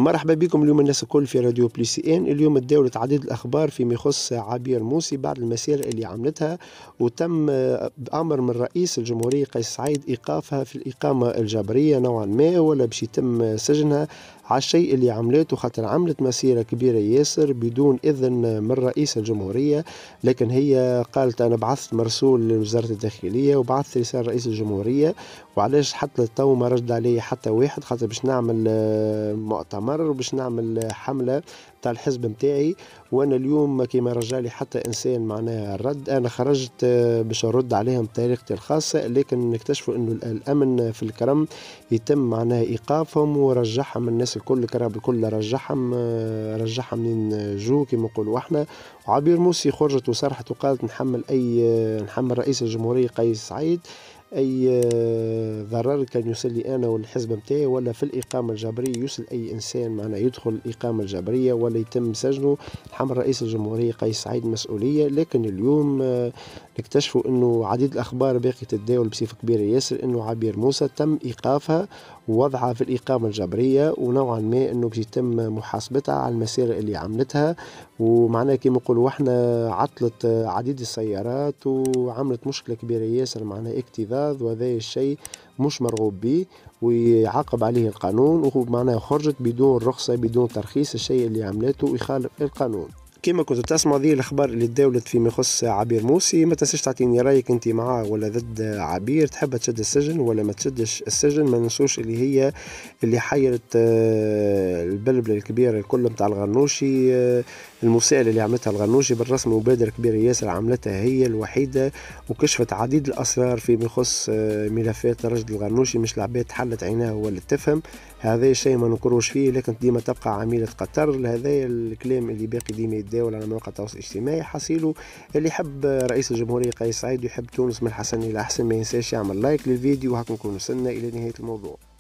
مرحبا بكم اليوم الناس الكل في راديو بلي سي ان. اليوم تداولت عديد الاخبار فيما يخص عبير موسي بعد المسيره اللي عملتها، وتم بامر من رئيس الجمهوريه قيس سعيد ايقافها في الاقامه الجبريه نوعا ما، ولا باش يتم سجنها على الشيء اللي عملته، خاطر عملت مسيره كبيره ياسر بدون اذن من رئيس الجمهوريه. لكن هي قالت انا بعثت مرسول لوزاره الداخليه وبعثت رساله رئيس الجمهوريه، وعلاش حتى للتو ما رد علي حتى واحد، خاطر باش نعمل مؤتمر وباش نعمل حملة تاع الحزب متاعي. وانا اليوم كيما رجالي حتى انسان معناها الرد، انا خرجت باش ارد عليهم بطريقتي الخاصة، لكن نكتشفوا انه الامن في الكرم يتم معناها ايقافهم ورجعهم الناس الكل، الكراب الكل رجعهم منين جو كيما نقولوا احنا. وعبير موسي خرجت وصرحت وقالت نحمل رئيس الجمهورية قيس سعيد اي ضرر كان يوصل لي انا والحزب نتاعي ولا في الاقامه الجبريه، يوصل اي انسان معناه يدخل الاقامه الجبريه ولا يتم سجنه، نحمل رئيس الجمهوريه قيس سعيد مسؤوليه. لكن اليوم نكتشفوا انه عديد الاخبار باقي تتداول بصفه كبيره ياسر انه عبير موسى تم ايقافها ووضعها في الإقامة الجبرية، ونوعا ما أنه باش يتم محاسبتها على المسيرة اللي عملتها. ومعناها كما نقولوا احنا عطلت عديد السيارات وعملت مشكلة كبيرة ياسر، معناها اكتظاظ، وهذا الشيء مش مرغوب به ويعاقب عليه القانون. ومعناها خرجت بدون رخصة بدون ترخيص، الشيء اللي عملته يخالف القانون. كما كنتوا تسمعوا هذه الاخبار اللي تداولت فيما يخص عبير موسي. ما تنساش تعطيني رايك انت معاه ولا ضد عبير، تحب تشد السجن ولا ما تشدش السجن. ما ننسوش اللي هي اللي حيرت البلبله الكبيره الكل نتاع الغنوشي، المساءله اللي عملتها الغنوشي بالرسم، مبادره كبيره ياسر عملتها هي الوحيده، وكشفت عديد الاسرار فيما يخص ملفات رشد الغنوشي. مش العباد حلت عينها ولا تفهم، هذا الشيء ما نكروش فيه، لكن ديما تبقى عميلة قطر. هذا الكلام اللي باقي ديما يتداول على مواقع التواصل الاجتماعي. حصيله اللي يحب رئيس الجمهورية قيس سعيد ويحب تونس من الحسن إلى أحسن، ما ينساش يعمل لايك للفيديو، وهكذا نكون وصلنا إلى نهاية الموضوع.